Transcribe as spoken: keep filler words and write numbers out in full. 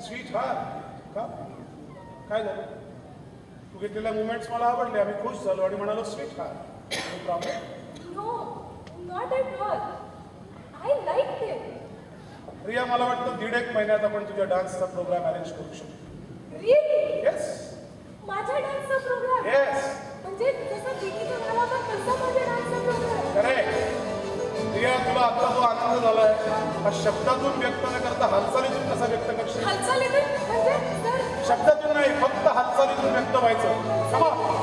sweet heart का काय झालं तू घेतलेल्या मुवमेंट्स मला आवडले आम्ही खुश झालो आणि म्हणालो sweetheart no problem no not at all I like it Priya मला वाटतं दीड एक महिन्यात आपण तुझ्या डान्सचा प्रोग्राम अरेंज करू शकतो रिअली येस माझ्या डान्सचा प्रोग्राम येस म्हणजे जसं दीदीचा झाला होता तसा माझ्या डान्सचा प्रोग्राम करेक्ट प्रिया तुला आता जो आनंद झालाय हा शब्दातून व्यक्त न करता हालचालीतून कसा व्यक्त करशील हालचालीतून म्हणजे सर शब्दातून नाही फक्त हालचालीतून व्यक्त व्हायचं